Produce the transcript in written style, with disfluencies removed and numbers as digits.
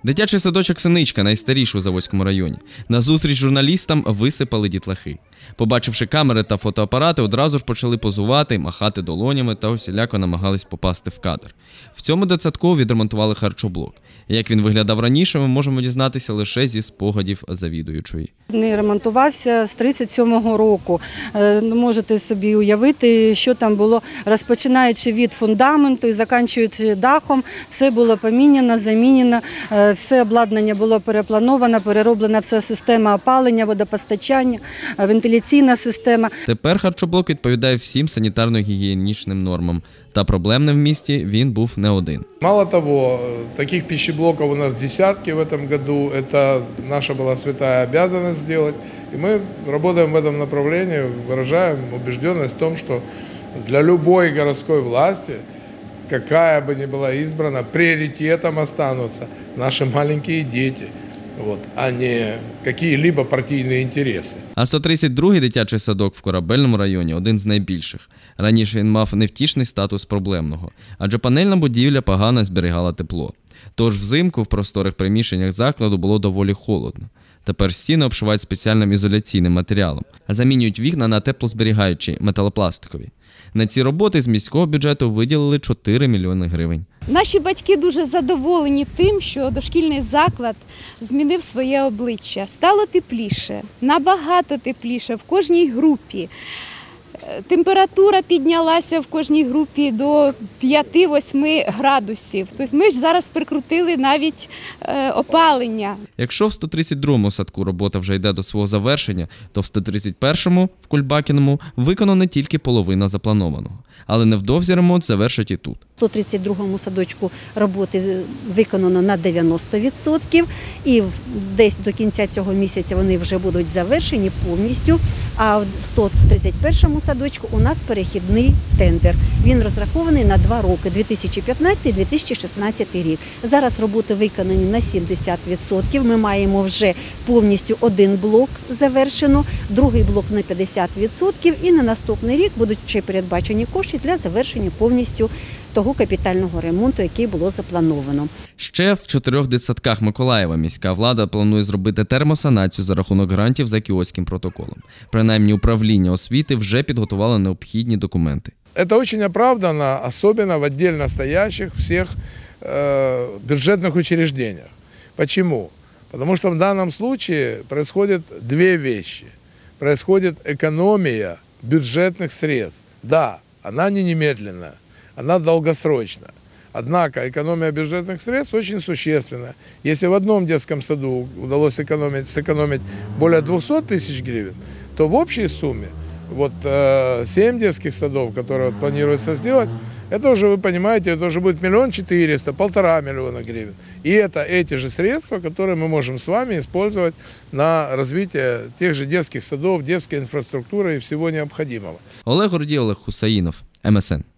Дитячий садочок «Синичка» найстаріший у Заводському районі. Назустріч журналістам висипали дітлахи. Побачивши камери та фотоапарати, одразу ж почали позувати, махати долонями та усіляко намагались попасти в кадр. В цьому дитсадку відремонтували харчоблок. Як він виглядав раніше, ми можемо дізнатися лише зі спогадів завідуючої. Не ремонтувався з 37-го року. Можете собі уявити, що там було, розпочинаючи від фундаменту і закінчуючи дахом, все було поміняно, замінено, все обладнання було переплановано, перероблена вся система опалення, водопостачання, вентиляційна система. Тепер харчоблок відповідає всім санітарно-гігієнічним нормам. Та проблемним в місті він був не один. Мало того, таких пищеблоков у нас десятки в этом году. Это наша была святая обязанность сделать. И мы работаем в этом направлении, выражаем убежденность в том, что для любой городской власти, какая бы ни была избрана, приоритетом останутся наши маленькие дети. А не які-либо партійні інтереси. А 132-й дитячий садок в Корабельному районі – один з найбільших. Раніше він мав невтішний статус проблемного, адже панельна будівля погано зберігала тепло. Тож взимку в просторих приміщеннях закладу було доволі холодно. Тепер стіни обшивають спеціальним ізоляційним матеріалом, а замінюють вікна на теплозберігаючі металопластикові. На ці роботи з міського бюджету виділили 4 мільйони гривень. Наші батьки дуже задоволені тим, що дошкільний заклад змінив своє обличчя. Стало тепліше, набагато тепліше в кожній групі. Температура піднялася в кожній групі до 5-8 градусів. Тобто ми ж зараз прикрутили навіть опалення. Якщо в 132-му садку робота вже йде до свого завершення, то в 131-му, в Кульбакіному, виконана тільки половина запланованого. Але невдовзі ремонт завершать і тут. В 132-му садочку роботи виконано на 90%, і десь до кінця цього місяця вони вже будуть завершені повністю, а в 131-му садочку у нас перехідний тендер. Він розрахований на 2 роки, 2015-2016 рік. Зараз роботи виконані на 70%, ми маємо вже повністю один блок завершено, другий блок на 50%, і на наступний рік будуть ще передбачені кошти для завершення повністю того капітального ремонту, який було заплановано. Ще в 4 дитсадках Миколаєва міська влада планує зробити термосанацію за рахунок грантів за Кіотським протоколом. Принаймні управління освіти вже підготувало необхідні документи. Це дуже оправдано, особливо в віддільно стоящих всіх бюджетних учреждениях. Чому? Потому что в данном случае происходят две вещи. Происходит экономия бюджетных средств. Да, она не немедленная, она долгосрочная. Однако экономия бюджетных средств очень существенна. Если в одном детском саду удалось сэкономить более 200 тысяч гривен, то в общей сумме 7 детских садов, которые планируется сделать, это уже, вы понимаете, это уже будет 1 400 000, 1,5 миллиона гривен. И это эти же средства, которые мы можем с вами использовать на развитие тех же детских садов, детской инфраструктуры и всего необходимого. Олег Гордій, Олег Хусаїнов, МСН.